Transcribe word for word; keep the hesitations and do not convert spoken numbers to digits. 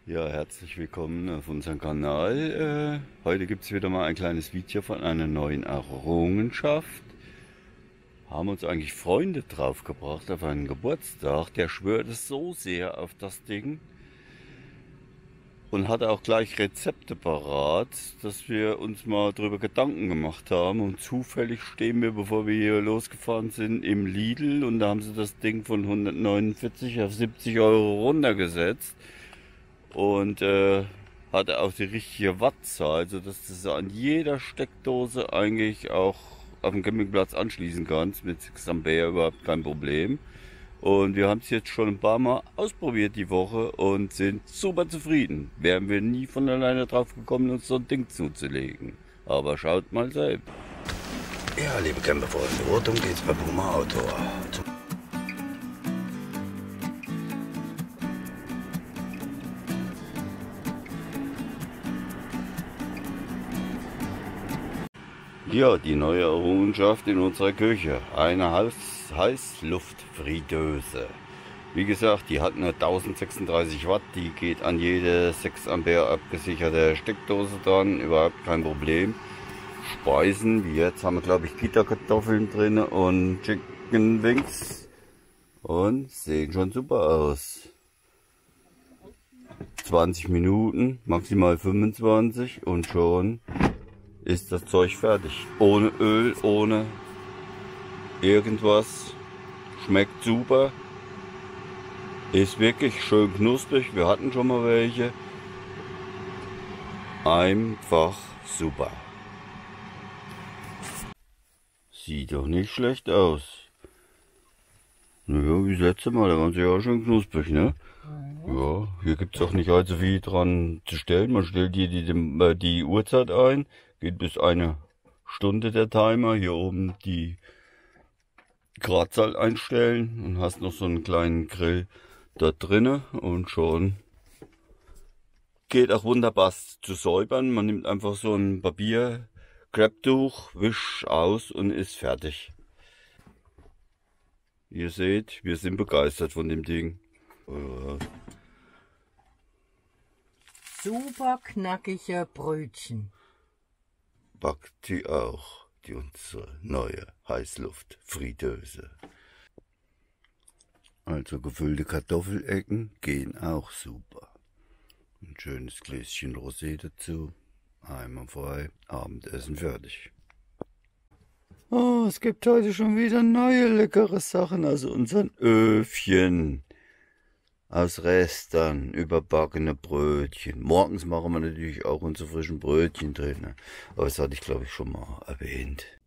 Ja, herzlich willkommen auf unserem Kanal. Äh, heute gibt es wieder mal ein kleines Video von einer neuen Errungenschaft. Haben uns eigentlich Freunde draufgebracht auf einen Geburtstag. Der schwört es so sehr auf das Ding und hatte auch gleich Rezepte parat, dass wir uns mal darüber Gedanken gemacht haben. Und zufällig stehen wir, bevor wir hier losgefahren sind, im Lidl und da haben sie das Ding von hundertneunundvierzig auf siebzig Euro runtergesetzt. Und äh, hatte auch die richtige Wattzahl, also dass du so an jeder Steckdose eigentlich auch auf dem Campingplatz anschließen kannst. Mit sechs Ampere überhaupt kein Problem. Und wir haben es jetzt schon ein paar Mal ausprobiert die Woche und sind super zufrieden. Wären wir nie von alleine drauf gekommen, uns so ein Ding zuzulegen. Aber schaut mal selbst. Ja, liebe Camperfreunde, rundum geht's bei Puma Outdoor. Ja, die neue Errungenschaft in unserer Küche. Eine Heiß Heißluftfritteuse. Wie gesagt, die hat nur tausendsechsunddreißig Watt. Die geht an jede sechs Ampere abgesicherte Steckdose dran. Überhaupt kein Problem. Speisen, wie jetzt haben wir glaube ich Gitterkartoffeln drin und Chicken Wings. Und sehen schon super aus. zwanzig Minuten, maximal fünfundzwanzig und schon ist das Zeug fertig. Ohne Öl, ohne irgendwas. Schmeckt super. Ist wirklich schön knusprig. Wir hatten schon mal welche. Einfach super. Sieht doch nicht schlecht aus. Naja, wie das letzte Mal, da waren sie ja auch schon knusprig, ne? Ja, hier gibt es auch nicht allzu viel dran zu stellen. Man stellt hier die, die, die Uhrzeit ein. Geht bis eine Stunde der Timer. Hier oben die Gradzahl einstellen und hast noch so einen kleinen Grill da drinne und schon geht auch wunderbar zu säubern. Man nimmt einfach so ein Papier, Krepptuch, wischt aus und ist fertig. Ihr seht, wir sind begeistert von dem Ding. Super knackige Brötchen. Backt die auch, die unsere neue Heißluftfritteuse. Also gefüllte Kartoffelecken gehen auch super. Ein schönes Gläschen Rosé dazu. Einmal frei, Abendessen fertig. Oh, es gibt heute schon wieder neue leckere Sachen aus unseren Öfchen. Aus Restern, überbackene Brötchen. Morgens machen wir natürlich auch unsere frischen Brötchen drin. Aber das hatte ich glaube ich schon mal erwähnt.